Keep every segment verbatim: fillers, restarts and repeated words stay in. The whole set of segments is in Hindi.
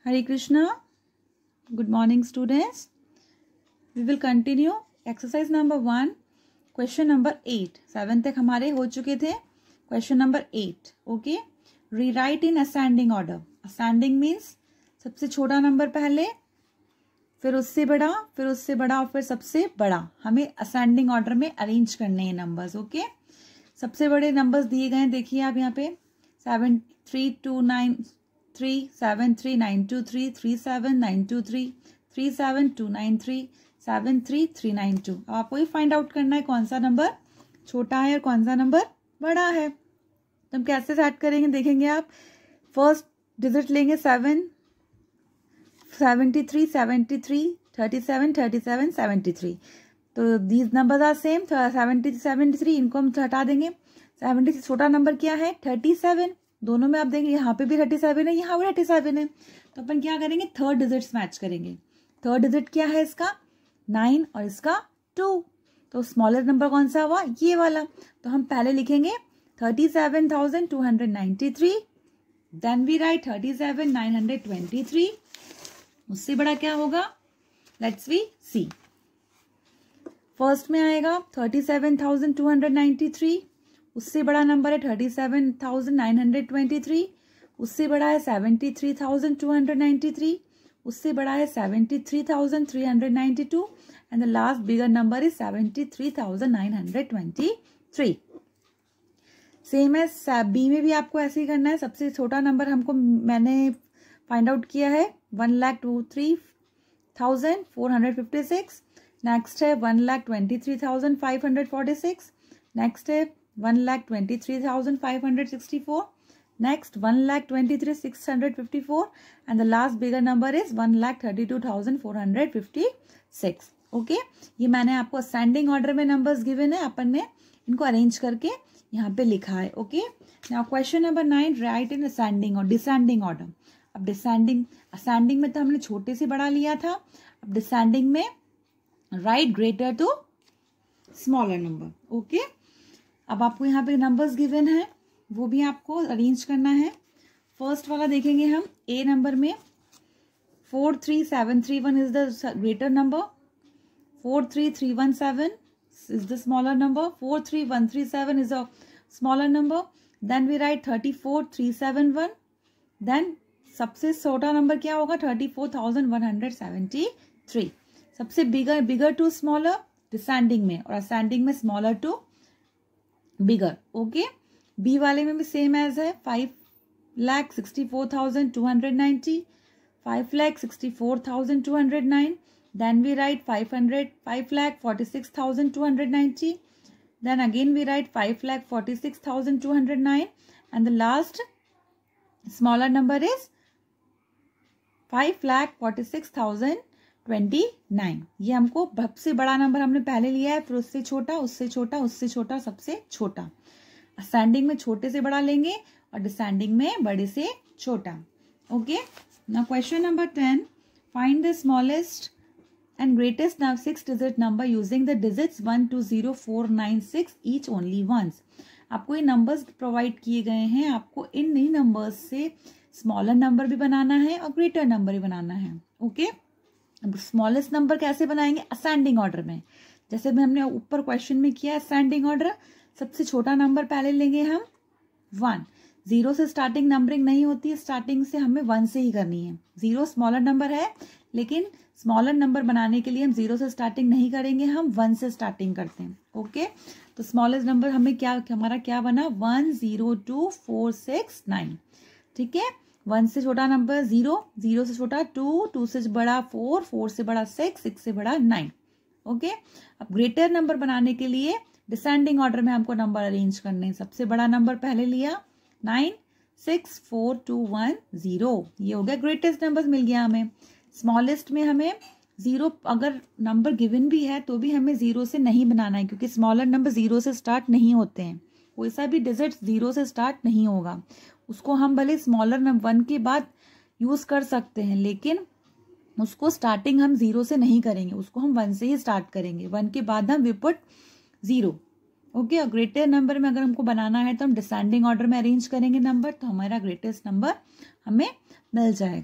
Hare Krishna. Good morning, students. We will continue exercise number one, question number eight. Seven तक हमारे हो चुके थे. Question number eight. Okay. Rewrite in ascending order. Ascending means सबसे छोटा नंबर पहले, फिर उससे बड़ा, फिर उससे बड़ा और फिर सबसे बड़ा. हमें ascending order में अरेंज करने हैं नंबर्स. ओके. सबसे बड़े नंबर्स दिए गए हैं, देखिए आप यहाँ पे seven three two nine three seven three nine two three three seven nine two three three seven two nine three seven three three nine two. अब आपको ही फाइंड आउट करना है कौन सा नंबर छोटा है और कौन सा नंबर बड़ा है. तो हम कैसे सेट करेंगे देखेंगे आप. फर्स्ट डिजिट लेंगे seven, seventy three seventy three thirty seven thirty seven seventy three. तो these numbers are same. Seventy seventy three इनको हम हटा देंगे. सेवेंटी से छोटा नंबर क्या है? Thirty seven. दोनों में आप देंगे यहाँ पे भी थर्टी सेवन है, यहाँ भी थर्टी सेवन है. तो अपन क्या करेंगे? थर्ड डिजिट्स मैच करेंगे. थर्ड डिजिट क्या है इसका? नाइन और इसका टू. तो स्मॉलर नंबर कौन सा हुआ? ये वाला. तो हम पहले लिखेंगे thirty seven thousand two hundred ninety three. Then we write thirty seven nine hundred twenty three. उससे बड़ा क्या होगा? Let's we C. फर्स्ट में आएगा thirty seven thousand two hundred ninety three. उससे बड़ा नंबर है thirty seven thousand nine hundred twenty three. उससे बड़ा है seventy three thousand two hundred ninety three. उससे बड़ा है seventy three thousand three hundred ninety two. And the last bigger number is seventy three thousand nine hundred twenty three. Same है बी में भी आपको ऐसे ही करना है. सबसे छोटा नंबर हमको मैंने फाइंड आउट किया है one lakh two three thousand four hundred fifty six. Next है one lakh twenty three thousand five hundred forty six. Next है one lakh twenty three thousand five hundred sixty four. Next one lakh twenty three six hundred fifty four. And the last bigger number is one lakh thirty two thousand four hundred fifty six. Okay. ये मैंने आपको असेंडिंग ऑर्डर में नंबर्स गिवन है, अपन ने इनको अरेंज करके यहाँ पे लिखा है. Okay. Now question number nine, right in ascending और डिसेंडिंग ऑर्डर. अब डिसेंडिंग असेंडिंग में तो हमने छोटे से बड़ा लिया था. अब डिसेंडिंग में write greater to smaller number. Okay. अब आपको यहाँ पे नंबर्स गिवन है, वो भी आपको अरेंज करना है. फर्स्ट वाला देखेंगे हम. ए नंबर में four three seven three one is the greater number. Four three three one seven is the smaller number. Four three one three seven is a smaller number. Then we write thirty four three seven one. देन सबसे छोटा नंबर क्या होगा? Thirty four thousand one hundred seventy three. सबसे bigger bigger to smaller descending में, और असेंडिंग में smaller to bigger. Okay. B वाले में भी सेम एज है. Five lakh sixty four thousand two hundred ninety. Five lakh sixty four thousand two hundred nine. Then we write five hundred five lakh forty six thousand two hundred ninety. Then again we write five lakh forty six thousand two hundred nine. And the last smaller number is five lakh forty six thousand twenty nine. ये हमको सबसे बड़ा नंबर हमने पहले लिया है, फिर उससे छोटा, उससे छोटा, उससे छोटा, सबसे छोटा. असेंडिंग में छोटे से बड़ा लेंगे और डिसेंडिंग में बड़े से छोटा. Okay. Now question number ten, find the smallest and greatest six digit number using the digits one two zero four nine six each only once. आपको ये नंबर्स प्रोवाइड किए गए हैं. आपको इन नई नंबर्स से स्मॉलर नंबर भी बनाना है और ग्रेटर नंबर भी बनाना है. ओके. अब स्मॉलेस्ट नंबर कैसे बनाएंगे? असेंडिंग ऑर्डर में. जैसे भी हमने ऊपर क्वेश्चन में किया असेंडिंग ऑर्डर. सबसे छोटा नंबर पहले लेंगे हम वन. जीरो से स्टार्टिंग नंबरिंग नहीं होती है, स्टार्टिंग से हमें वन से ही करनी है. जीरो स्मॉलर नंबर है, लेकिन स्मॉलर नंबर बनाने के लिए हम जीरो से स्टार्टिंग नहीं करेंगे, हम वन से स्टार्टिंग करते हैं. ओके. तो स्मॉलेस्ट नंबर हमें क्या हमारा क्या बना? One zero two four six nine. ठीक है. वन से छोटा नंबर जीरो, जीरो से छोटा टू, टू से बड़ा फोर, फोर से बड़ा सिक्स, सिक्स से बड़ा नाइन. ओके. अब ग्रेटर नंबर बनाने के लिए डिसेंडिंग ऑर्डर में हमको नंबर अरेंज करने हैं. सबसे बड़ा नंबर पहले लिया nine, six, four, two, one, zero. ये हो गया ग्रेटेस्ट नंबर मिल गया हमें. स्मॉलेस्ट में हमें जीरो, अगर नंबर गिवन भी है तो भी हमें जीरो से नहीं बनाना है, क्योंकि स्मॉलर नंबर जीरो से स्टार्ट नहीं होते हैं. कोई सा भी डिजिट जीरो से स्टार्ट नहीं होगा. उसको हम भले स्मॉलर नंबर वन के बाद यूज कर सकते हैं, लेकिन उसको स्टार्टिंग हम जीरो से नहीं करेंगे, उसको हम वन से ही स्टार्ट करेंगे. वन के बाद हम वी पुट जीरो. ओके. और ग्रेटर नंबर में अगर हमको बनाना है तो हम डिसेंडिंग ऑर्डर में अरेंज करेंगे नंबर, तो हमारा ग्रेटेस्ट नंबर हमें मिल जाएगा.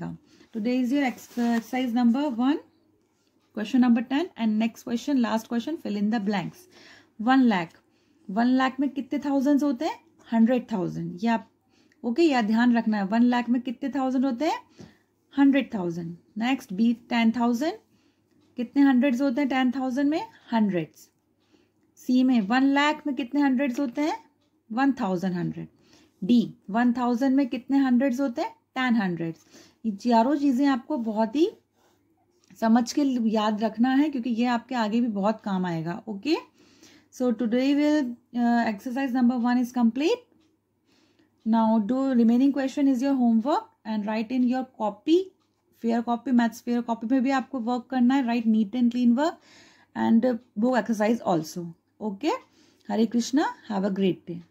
Today is your exercise number one, question number ten and next question, last question, fill in the blanks. One lakh, one lakh में कितने थाउजेंड्स होते हैं? Hundred thousand. ये आप ओके okay, या ध्यान रखना है. वन लाख में कितने थाउजेंड होते हैं? Hundred thousand. Next B ten thousand, कितने हंड्रेड्स होते हैं टेन थाउजेंड में? हंड्रेड्स. सी में वन लाख में कितने हंड्रेड्स होते हैं? One thousand hundred. D one thousand में कितने हंड्रेड्स होते हैं? Ten hundreds. ये चारों चीज़ें आपको बहुत ही समझ के याद रखना है क्योंकि ये आपके आगे भी बहुत काम आएगा. Okay, so today will exercise number one is complete. Now do remaining question is your homework and write in your copy, fair copy, maths fair copy में भी आपको वर्क करना है. Write neat and clean work and book exercise also. Okay, Hare Krishna, have a great day.